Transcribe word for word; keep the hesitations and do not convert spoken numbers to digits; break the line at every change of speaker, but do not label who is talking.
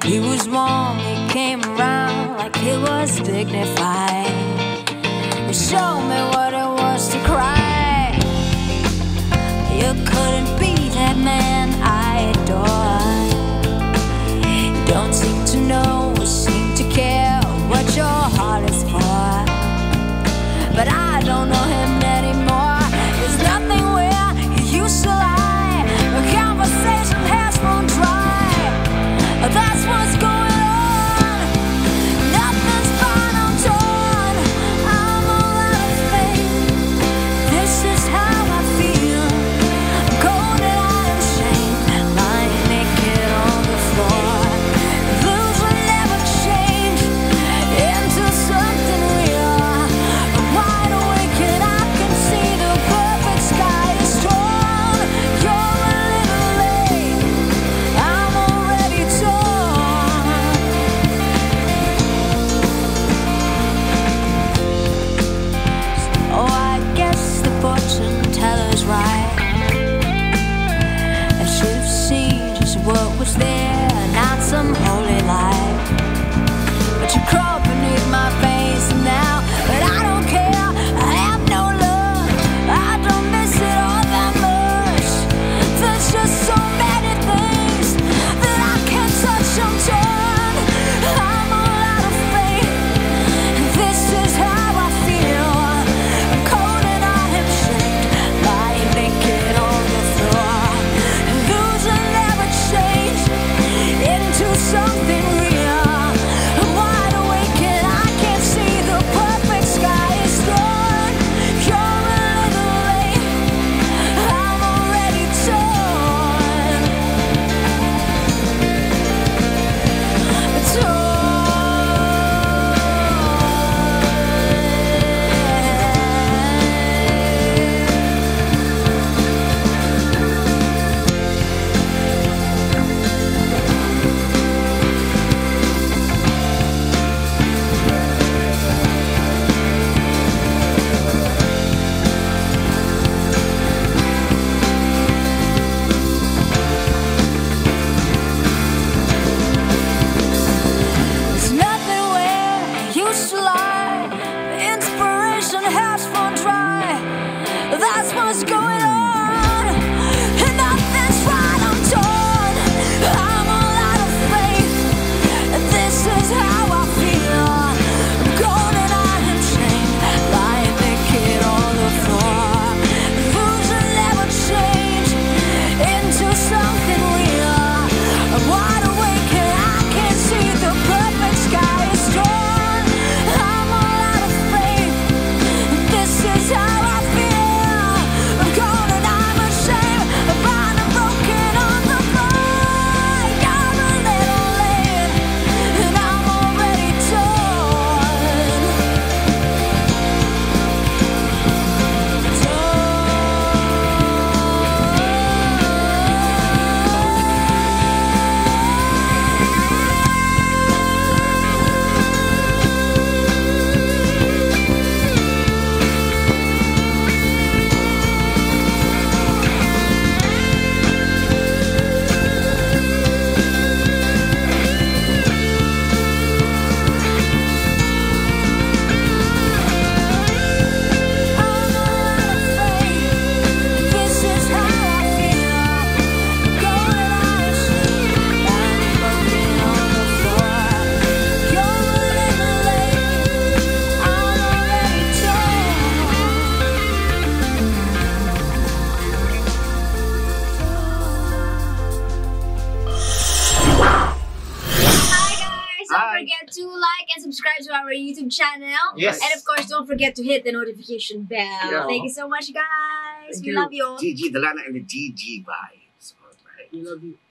He was warm, he came around like he was dignified. He showed me what it was to cry. You couldn't be that man I adored. You don't seem to know or seem to care what your heart is for. But I don't know him anymore. There's nothing where he used to lie. The conversation has run dry. That's what's going on. Nothing's fine, I'm torn. I'm all out of faith. This is how I feel. I'm cold and out of shame, lying naked on the floor. Blues will never change into something real. I'm wide awake and I can see the perfect sky is torn. You're a little late. I'm already torn. Oh, I guess the fortune teller's right. I should have seen just what was there, not some holy light. But you crawl beneath my face now, but I don't care. I have no love. I don't miss it all that much. There's just so many things that I can't touch. I'm torn. I'm all out of faith. This is how I feel. I'm cold and I am shamed, lying naked on the floor. Lose will never change into something real. I'm wide awake and I can't see the perfect sky is torn. You're a little late. I'm already torn. Torn. There's nothing where I used to lie. The inspiration has run dry. That's what's going on. And nothing's right, I'm torn. I'm all out of faith. This is how I feel. I'm cold and I am shamed, lying naked on the floor. Lose will never change into something real. I'm wide awake and I can't see the perfect sky is torn. I'm all out of faith. This is how I feel. I'm cold and I'm ashamed. I'm bound and broken on the floor. You're a little late and I'm already torn.
Don't forget to like and subscribe to our YouTube channel.
Yes.
And of course, don't forget to hit the notification bell.
Yeah.
Thank you so much, guys.
Thank
we
you.
love you.
G G Dalana and the G G vibes. All right.
We love you.